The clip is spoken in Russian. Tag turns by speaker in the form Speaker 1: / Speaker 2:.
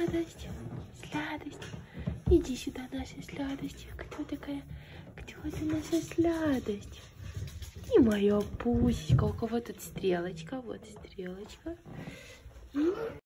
Speaker 1: сладость, сладость. Иди сюда, наша сладость. Кто такая? Кто это наша сладость? И моя пусечка. У кого тут стрелочка? Вот стрелочка. И